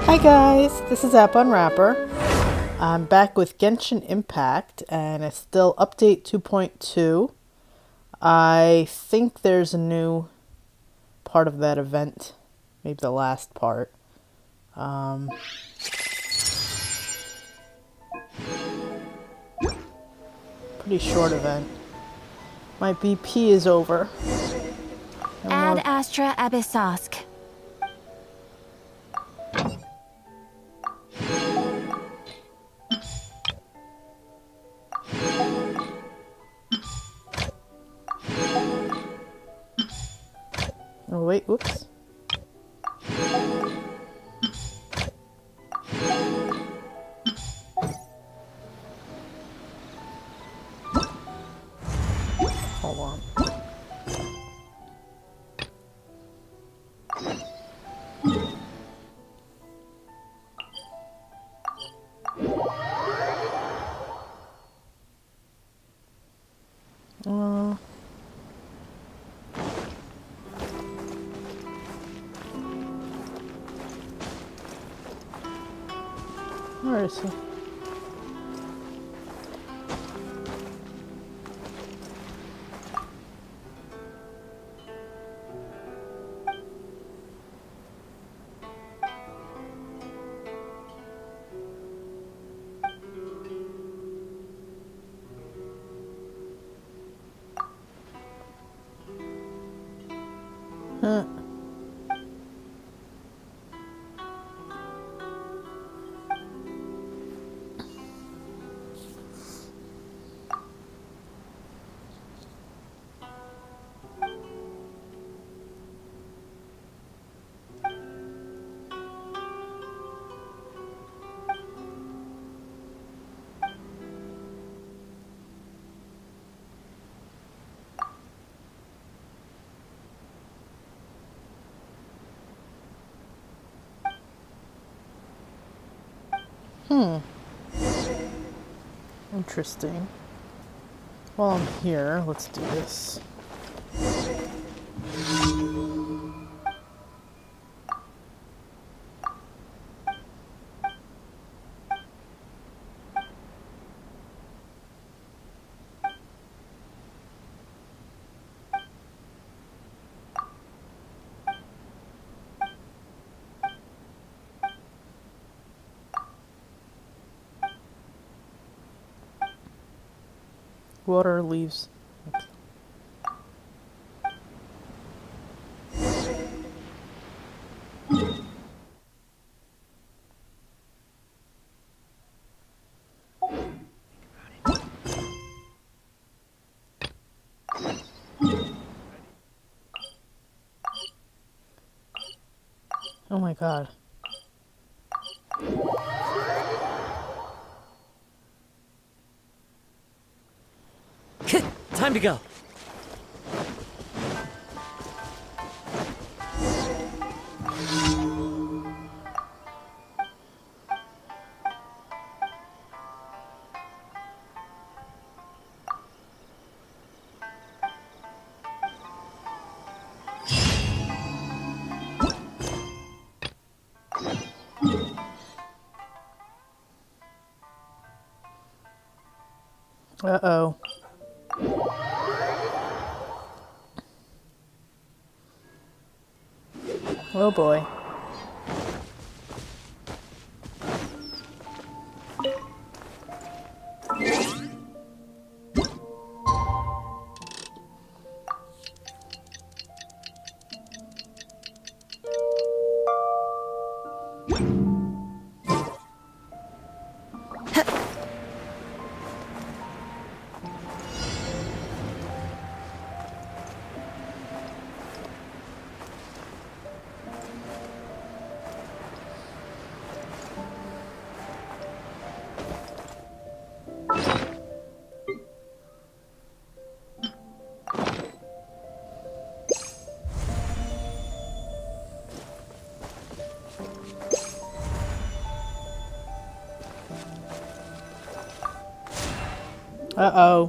Hi guys, this is App Unwrapper. I'm back with Genshin Impact and it's still update 2.2. I think there's a new part of that event, maybe the last part. Pretty short event. My BP is over. Ad Astra Abyssosk. Oh wait, whoops. Hold on. Where is he? Huh. Interesting. While I'm here, let's do this. Water leaves. Oh my god. Time to go. Uh-oh. Oh boy. Uh-oh.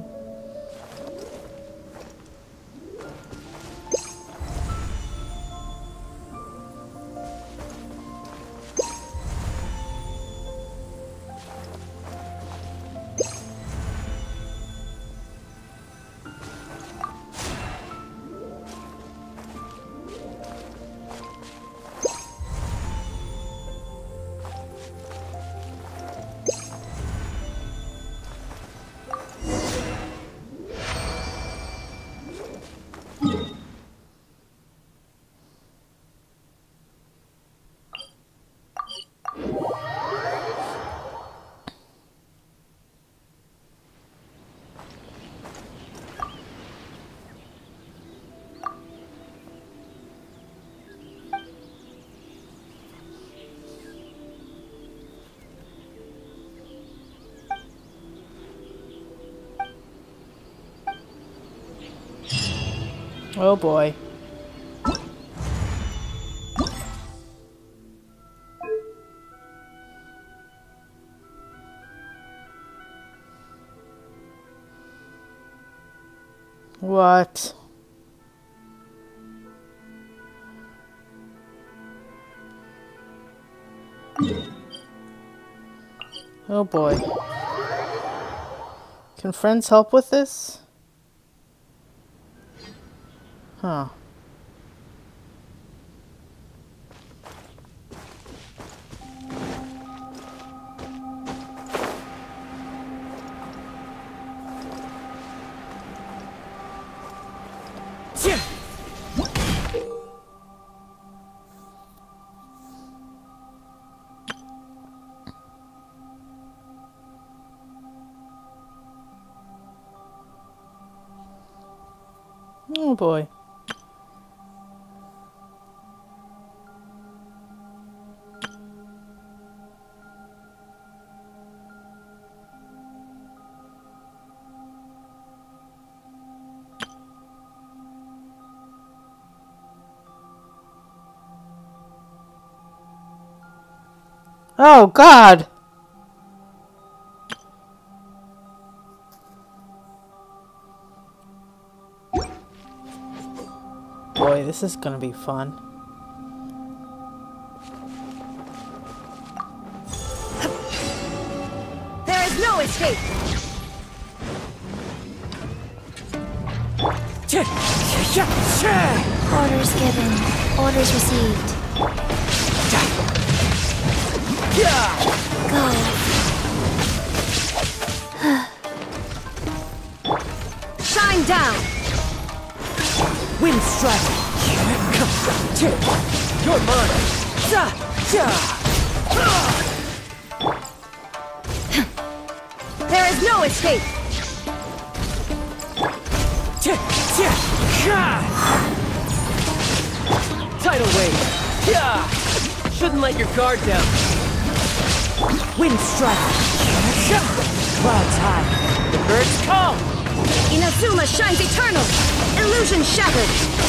Oh boy. What? Oh boy. Can friends help with this? Huh. Oh boy. Oh God! Boy, this is gonna be fun. There is no escape! Orders given. Orders received. Go. Shine down! Wind strike! You're mine! There is no escape! Tidal wave! Shouldn't let your guard down. Wind strike! Clouds high. The birds call! Inazuma shines eternal! Illusion shattered!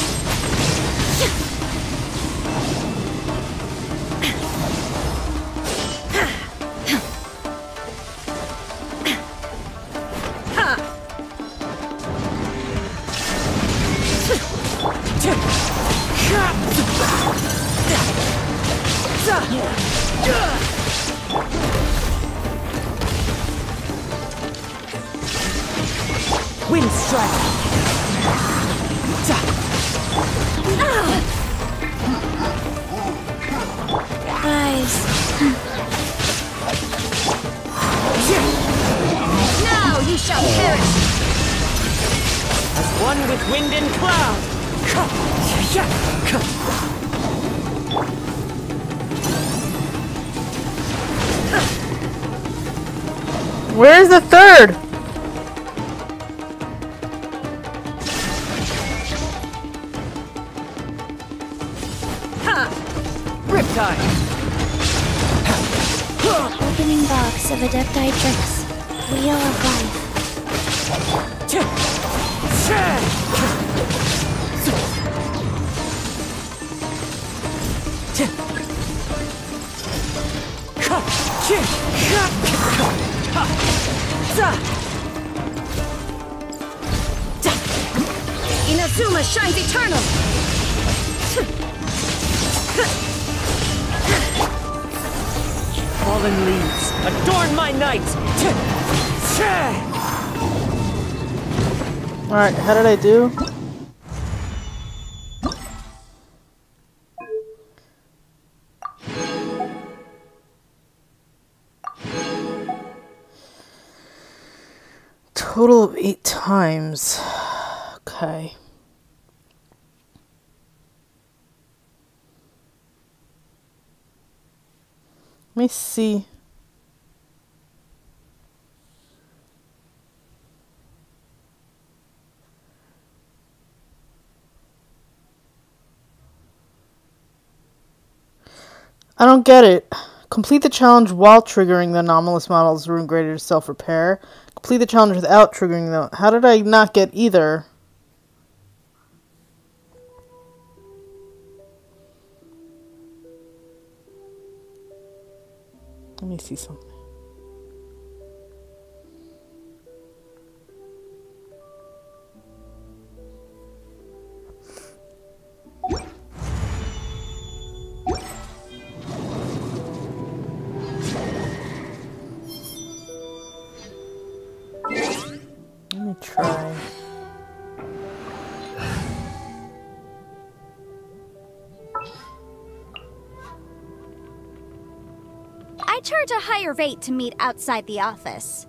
Wind strike! Rise. Now you shall perish! As one with wind and cloud! Where's the third? Riptide! Opening box of Adepti tricks. Wheel of life. Inazuma shines eternal! Fallen leaves, adorn my night! Alright, how did I do? Total of 8 times. Okay. Let me see. I don't get it. Complete the challenge while triggering the anomalous model's rune greater to self-repair. Complete the challenge without triggering the... How did I not get either? Let me see something. Let me try. I charge a higher rate to meet outside the office.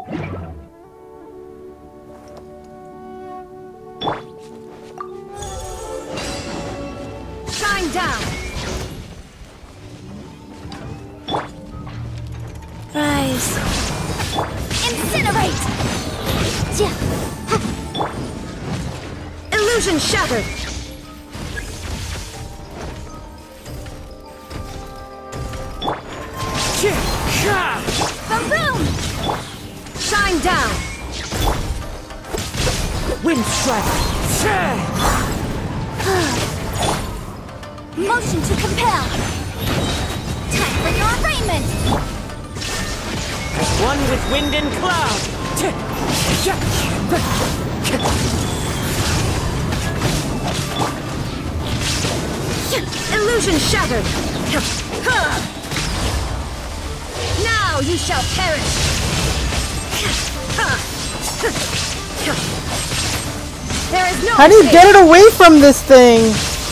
Shine down! Rise. Incinerate! Illusion shattered! Baboom! Shine down! Wind strike! Motion to compel! Time for your arraignment! As one with wind and cloud! Illusion shattered! Now you shall perish! There is no How do you escape. get it away from this thing?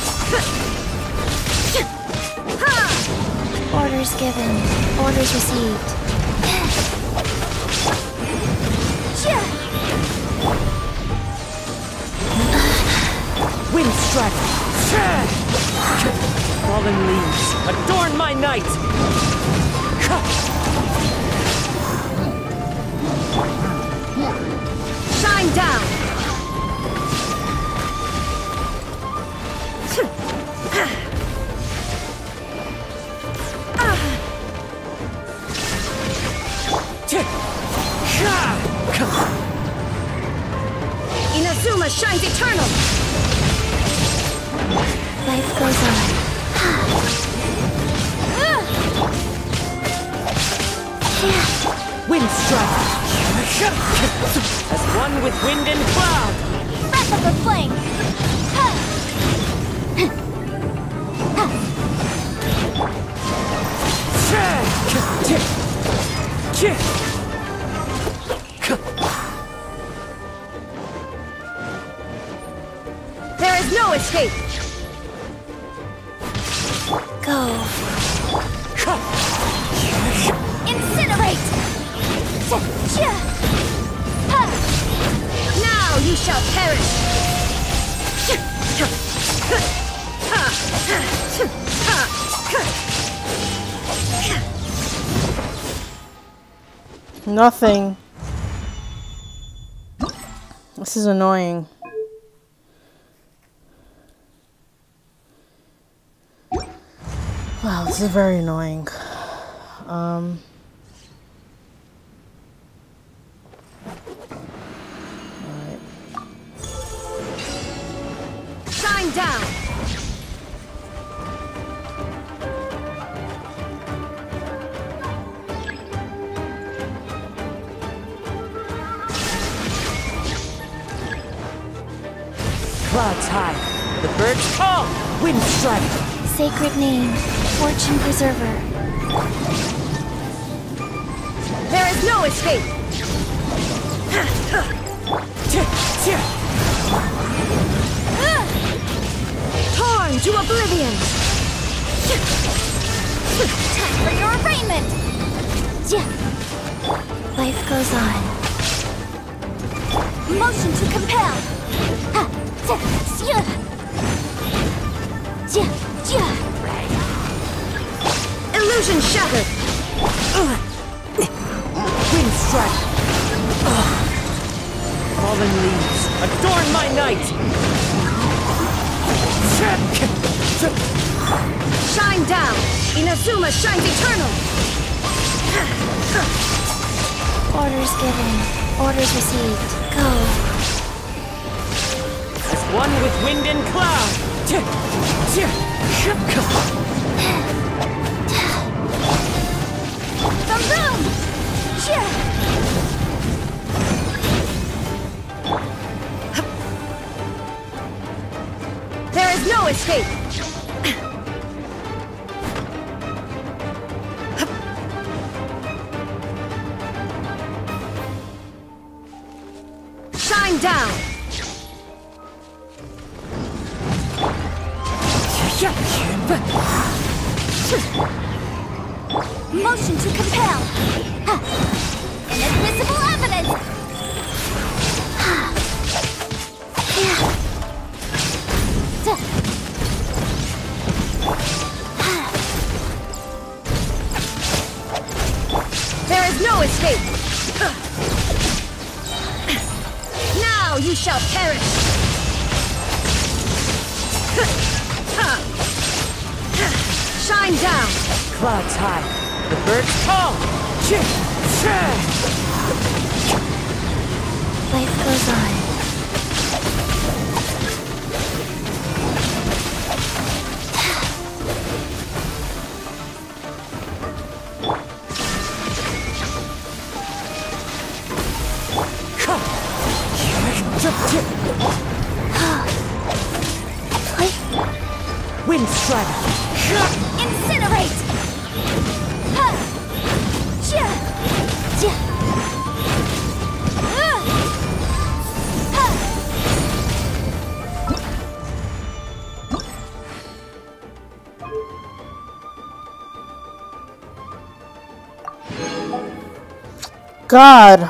Orders given. Orders received. Wind strike! Fallen leaves, adorn my night! Shine down! Inazuma shines eternal! Life goes on. Wind strike! As one with wind and cloud! Breath of the flame! There is no escape! Go. Incinerate! Now you shall perish! Nothing. This is annoying. Wow, this is very annoying. Alright. Shine down! Clouds high, the birds call! Wind strike! Sacred name. Fortune preserver. There is no escape! Torn to oblivion! Time for your arraignment! Life goes on. Motion to compel! Illusion shattered! Wind strike! Fallen leaves, adorn my night! Shine down! Inazuma shines eternal! Orders given. Orders received. Go. As one with wind and cloud! Shine down! Motion to compel. Inadmissible evidence. There is no escape! Now you shall perish! Shine down! Clouds high, the birds call! Life goes on. Wind Strider! Incinerate! God.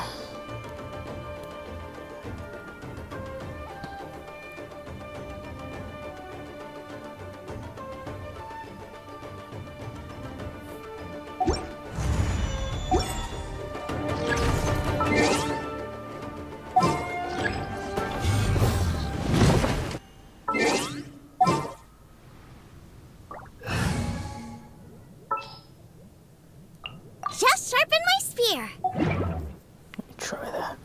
Just sharpen my spear. Try that.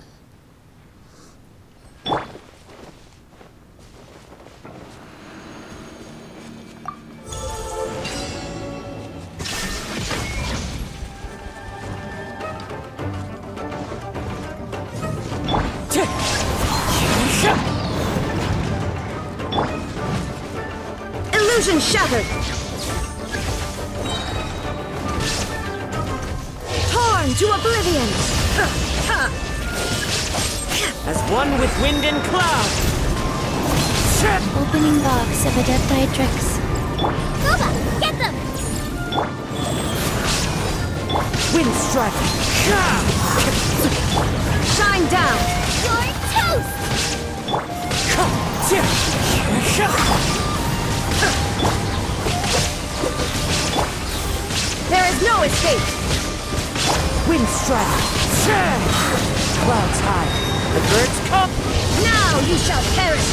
Illusion shattered! Torn to oblivion! As one with wind and cloud! Opening box of Adeptitrix. Goba, get them! Wind Strider! Shine down! You're toast! There is no escape! Wind Strider! Clouds high, the birds come! Now you shall perish!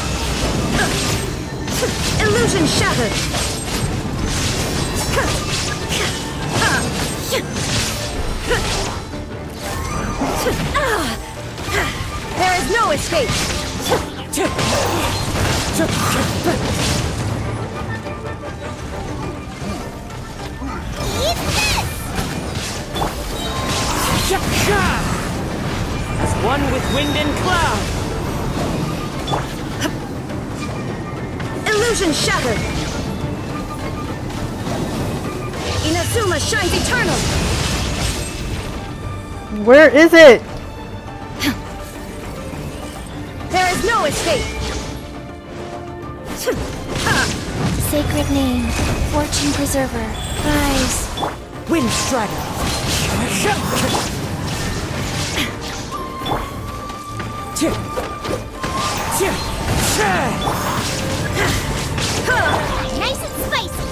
Illusion shattered! There is no escape! Eat this! As one with wind and cloud! Illusion shattered! Inazuma shines eternal! Where is it? There is no escape! Sacred name, fortune preserver, rise. Wind Strider! Nice and spicy.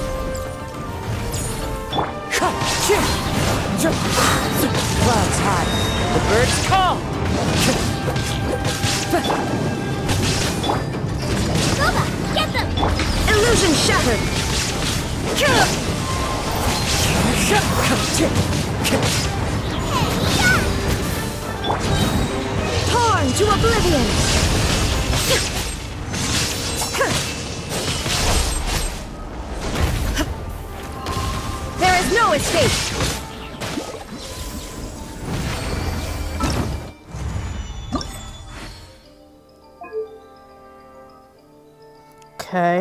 Clouds high, the birds call! Goba, get them! Illusion shattered! Torn to oblivion! There is no escape! Okay.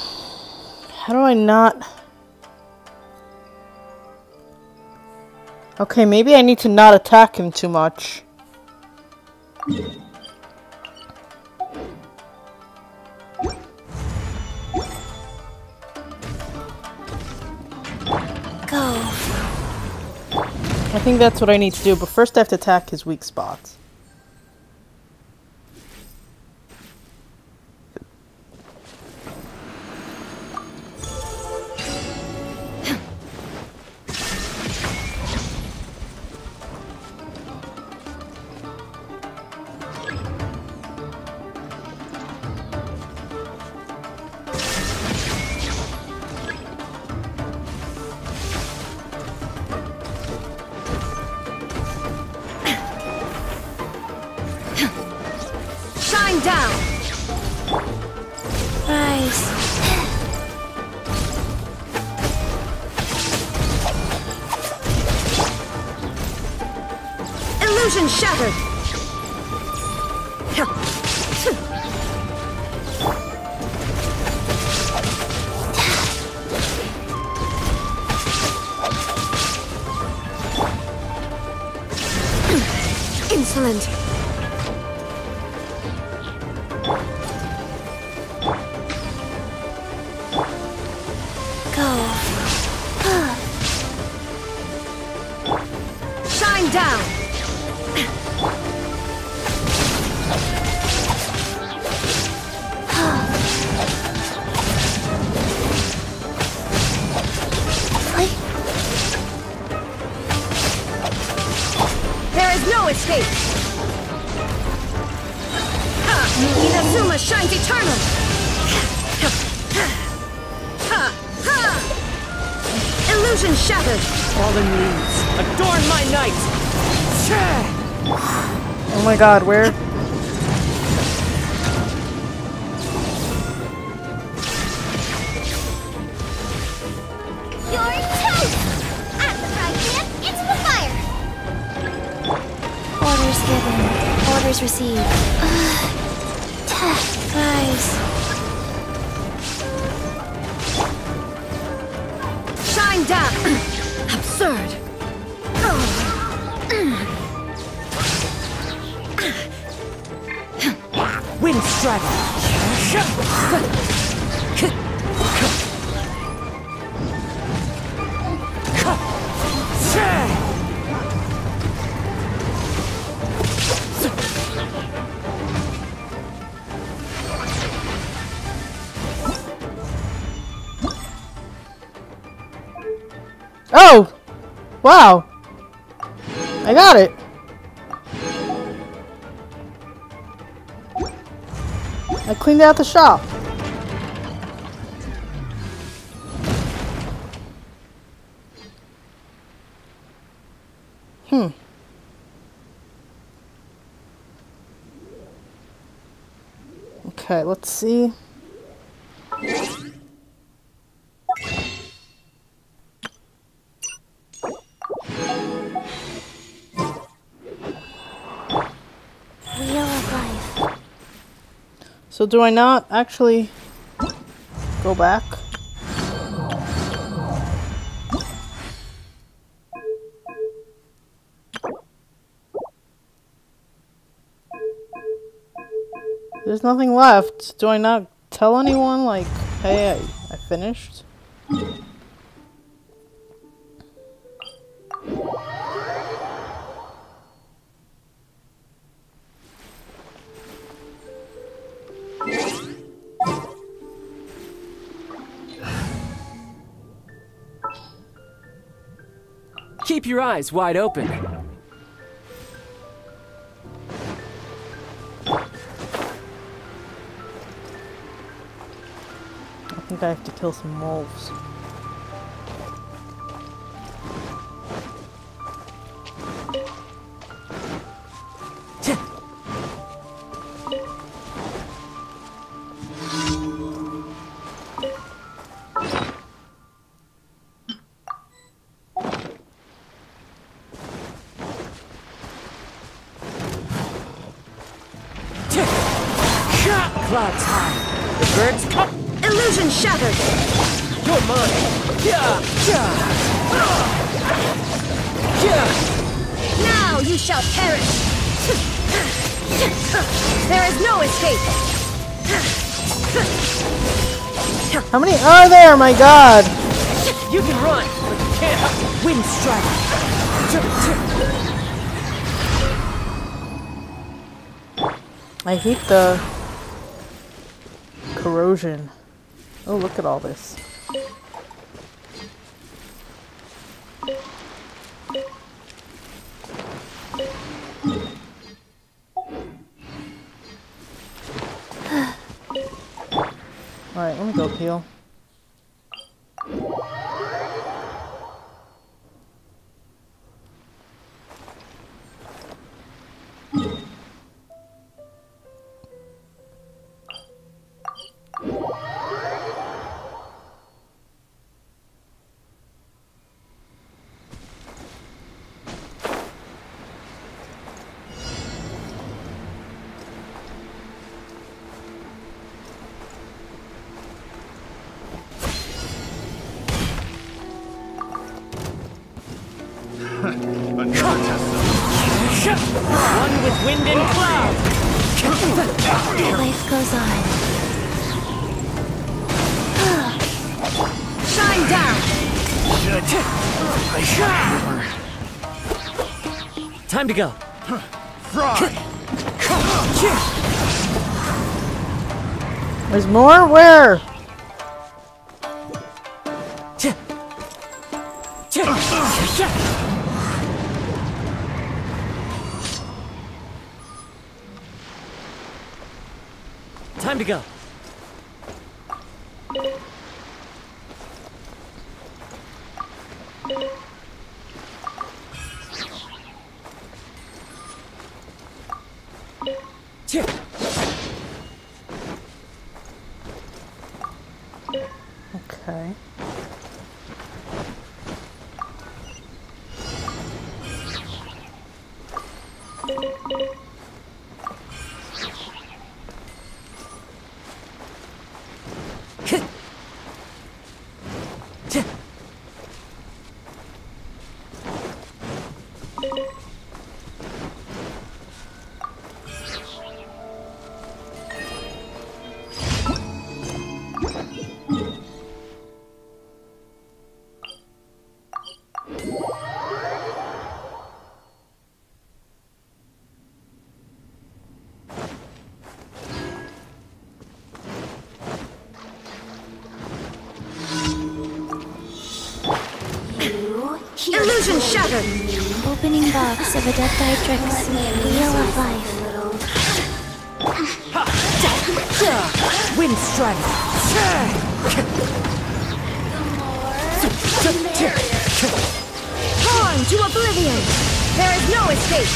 How do I not... Okay, maybe I need to not attack him too much. Go. I think that's what I need to do, but first I have to attack his weak spots. Shine down. Rise. Illusion shattered. Insolent. Go. Shine down. There is no escape. Inazuma shines eternal. Illusion shattered. Fallen leaves, adorn my night! Oh my god, where? You're toast! At the frying pan, into the fire! Orders given. Orders received. Rise. Shine down. Absurd. Wind strike! Oh! Wow! I got it! I cleaned out the shop. Okay, let's see. Wheel of life. So do I not actually go back? There's nothing left. Do I not tell anyone, like, hey, I finished? Keep your eyes wide open. I think I have to kill some wolves. Clouds high. The birds come. Illusion shattered. You're mine. Yeah. Now you shall perish! There is no escape! How many are there? My God! You can run, but you can't. Wind strike. I hate the corrosion. Oh, look at all this. Alright, let me go heal. One with wind and cloud. Life goes on. Shine down! Time to go. There's more? Where? Time to go. Okay. Illusion shattered! Opening box of a Death Dietrix Wheel of Life. Wind strike. Torn to oblivion! There is no escape!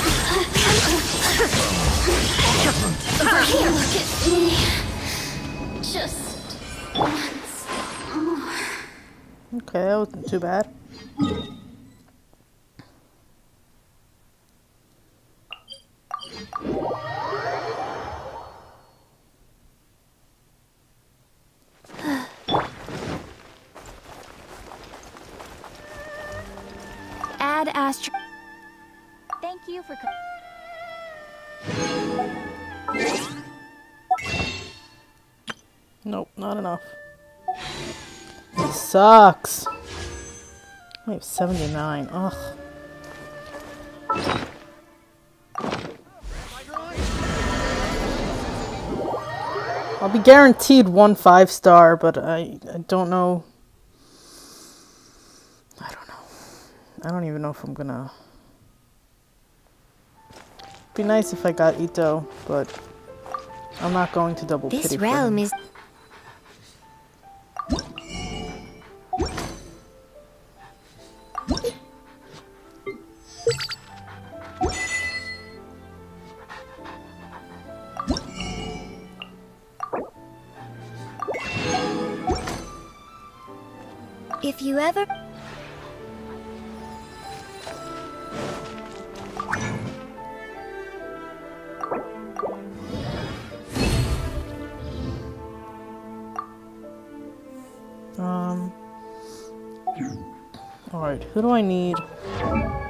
Look at me. Just once more. Okay, that wasn't too bad. Add Astro. Thank you for. Nope, not enough. It sucks. I have 79. Ugh. I'll be guaranteed 1 5-star, but I don't know. I don't know. I don't even know if I'm gonna. It'd be nice if I got Ito, but I'm not going to double pity This for realm him. is. If you ever. Alright, who do I need?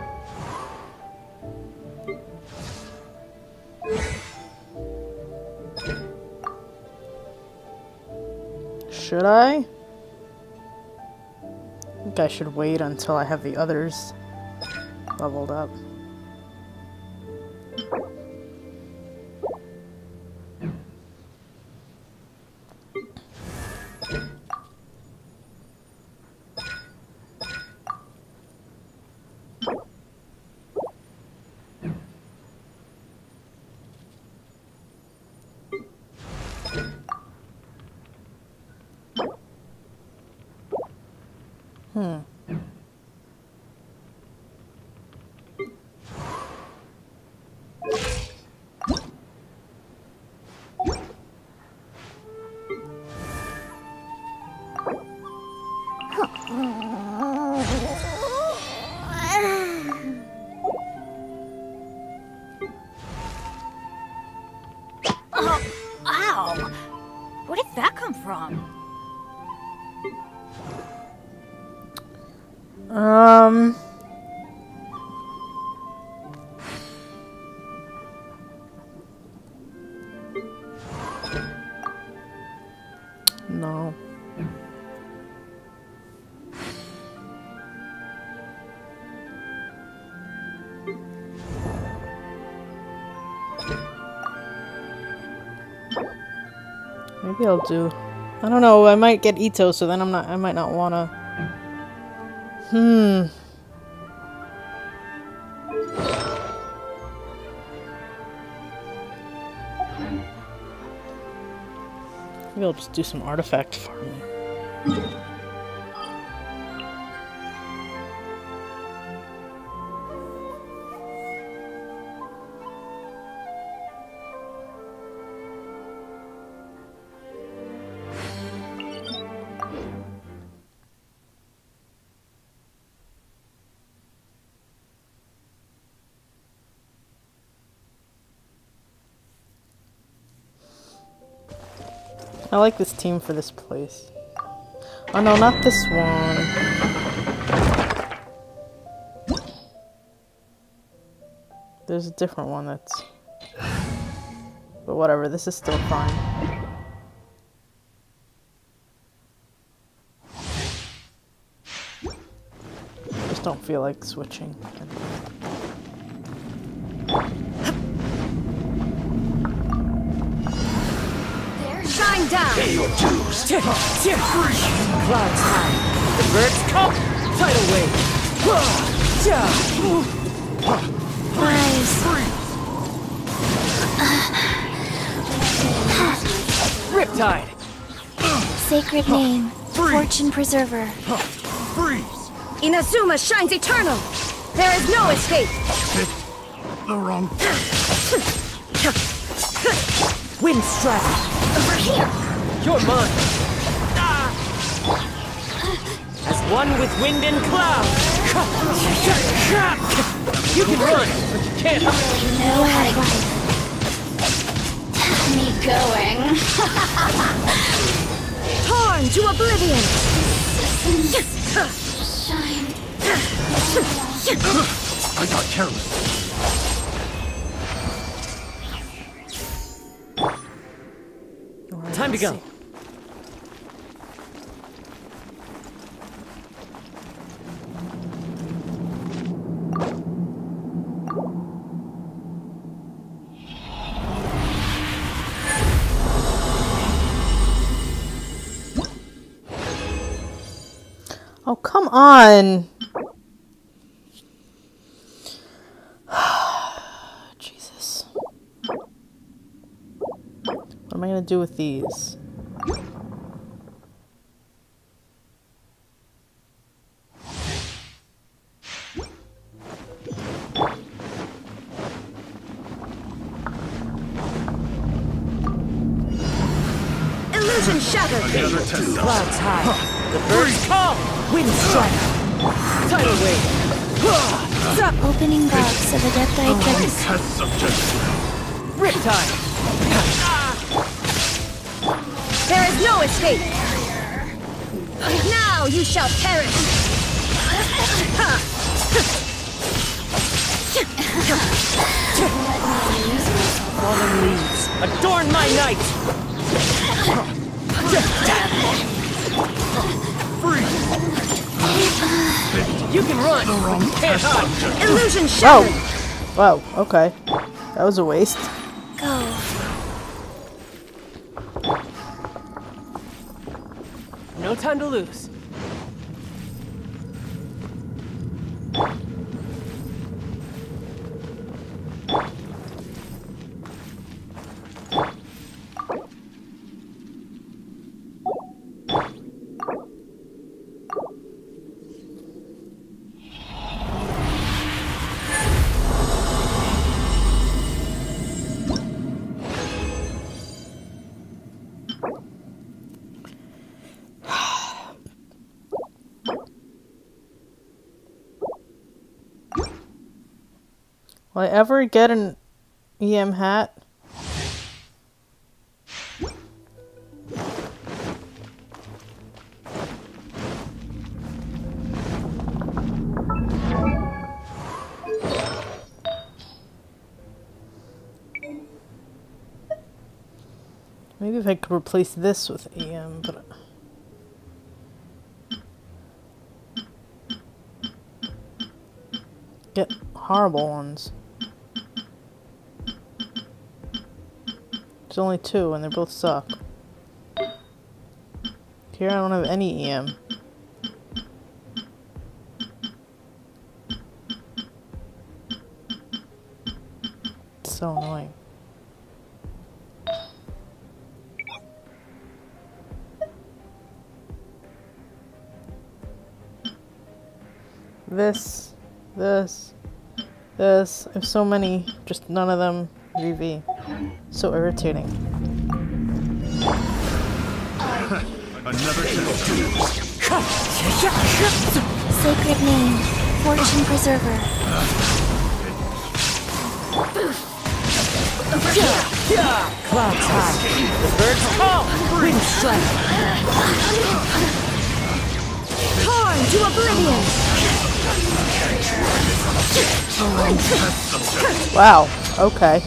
Should I? I think I should wait until I have the others leveled up. Ow! Where did that come from? No. Maybe I'll do. I don't know. I might get Ito, so then I might not wanna. Maybe I'll just do some artifact farming. I like this team for this place. Oh no, not this one. There's a different one that's... But whatever, this is still fine. Just don't feel like switching. Shine down! Pay your dues! Clouds high! The birds come! Tidal wave! Rise. Riptide! Sacred name. Fortune preserver. Inazuma shines eternal! There is no escape! The wrong. Wind strike! Over here! You're mine! As one with wind and cloud! You can run, but you can't hide! No advice. Me going. Torn to oblivion! Shine. I got careless. Time to go! Oh, come on! Jesus. What am I gonna do with these? Illusion shattered! Clouds high! The birds call! Wind strike! Tidal wave! Opening box of Adepti Text. Has subject. Riptide! There is no escape! Now you shall perish! Fallen leaves, adorn my night! You can run. The wrong Can't hide. Illusion shattered. Whoa, okay. That was a waste. Go. No time to lose. Will I ever get an EM hat? Maybe if I could replace this with EM, but... Get horrible ones. There's only 2 and they both suck. Here I don't have any EM. It's so annoying. This. I have so many, just none of them VV. So irritating. Another chance. Sacred name, fortune preserver. Clouds high. The birds call. Wind strike. Torn to oblivion. Wow, okay.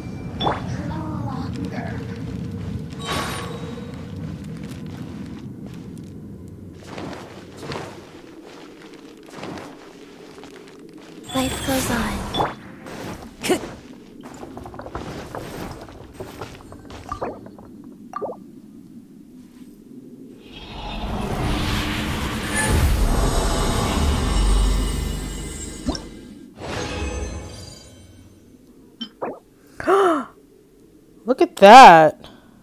Life goes on. Look at that.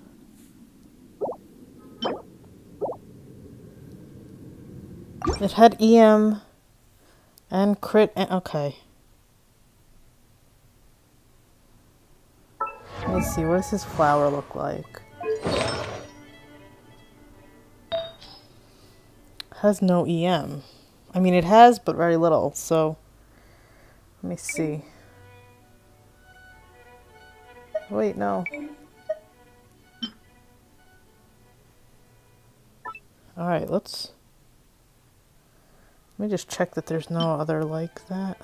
It had EM and crit and okay. Let me see, what does his flower look like? Has no EM. I mean, it has, but very little, so let me see. Wait, no. Alright, let me just check that there's no other like that.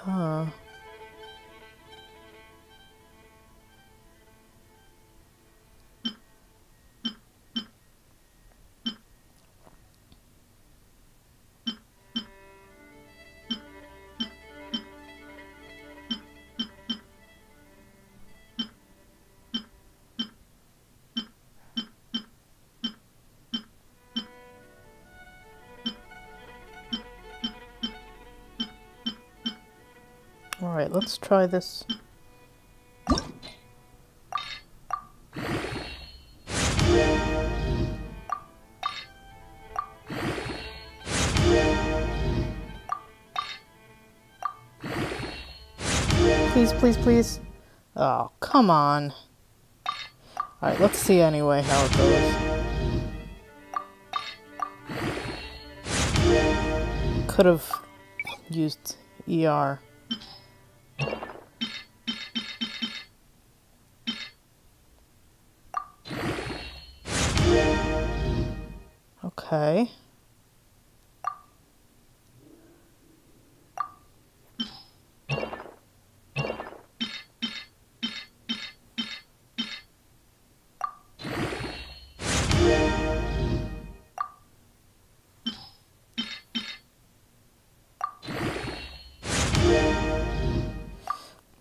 Alright, let's try this. Please, please, please. Oh, come on. Alright, let's see anyway how it goes. Could have used ER. Okay.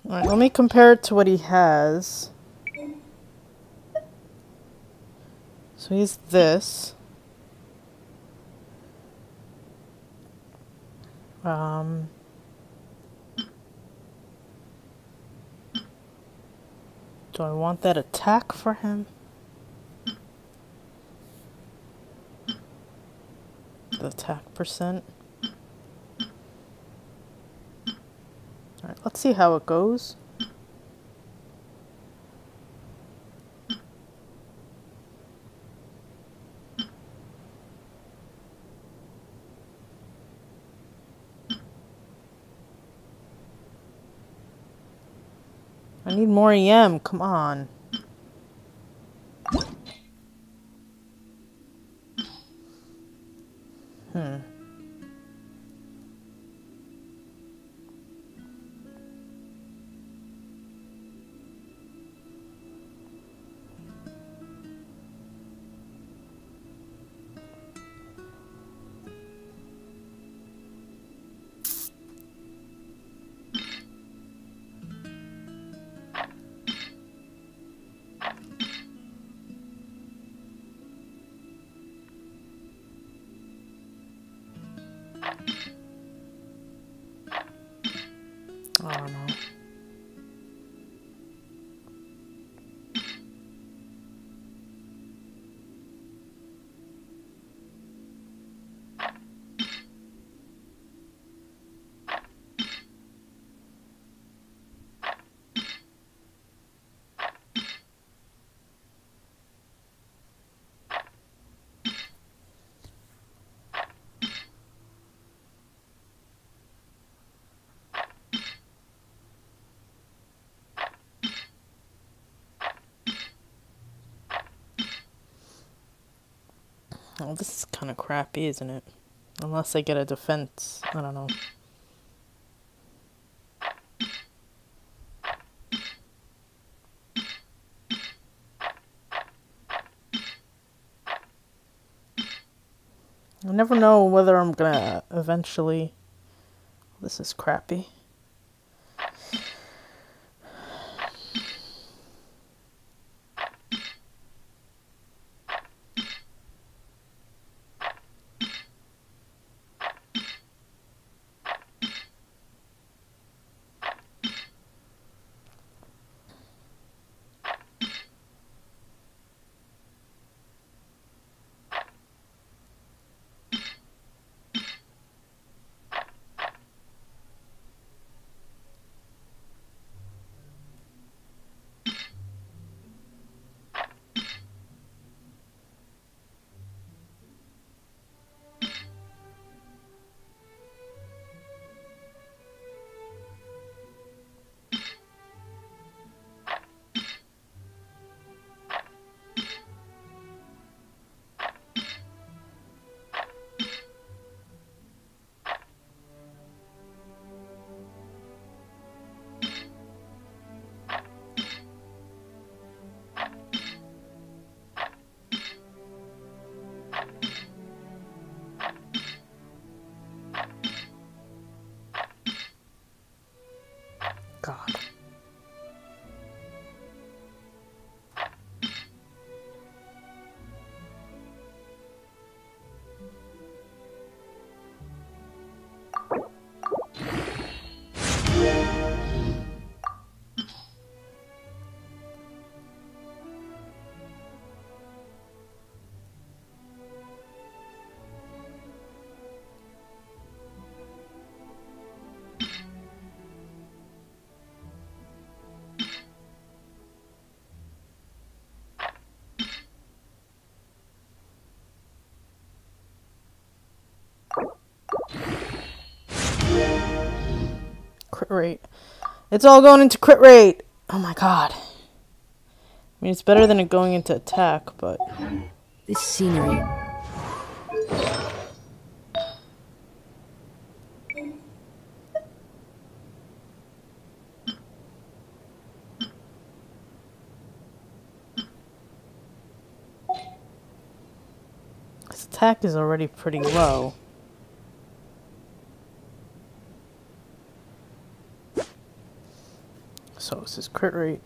Alright, let me compare it to what he has. So he's this. Do I want that attack for him? The attack percent. Alright, let's see how it goes. I need more EM, come on. I don't know. Oh, this is kind of crappy, isn't it? Unless I get a defense. I don't know. I never know whether I'm gonna eventually... This is crappy. God. Crit rate. It's all going into crit rate. Oh my god. I mean, it's better than it going into attack, but... This scenery. His attack is already pretty low. So is his crit rate.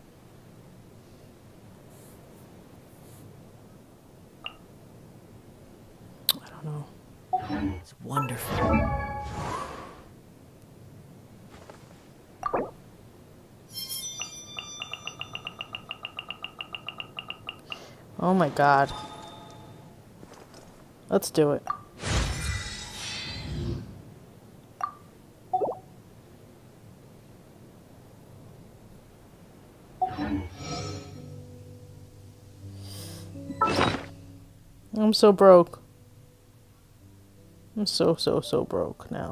I don't know. It's wonderful. Oh my god. Let's do it. I'm so broke. I'm so broke now.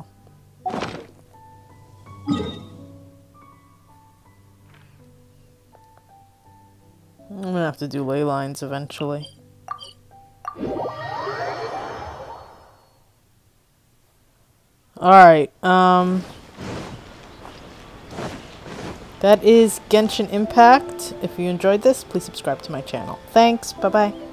I'm gonna have to do ley lines eventually. Alright, that is Genshin Impact. If you enjoyed this, please subscribe to my channel. Thanks, bye-bye.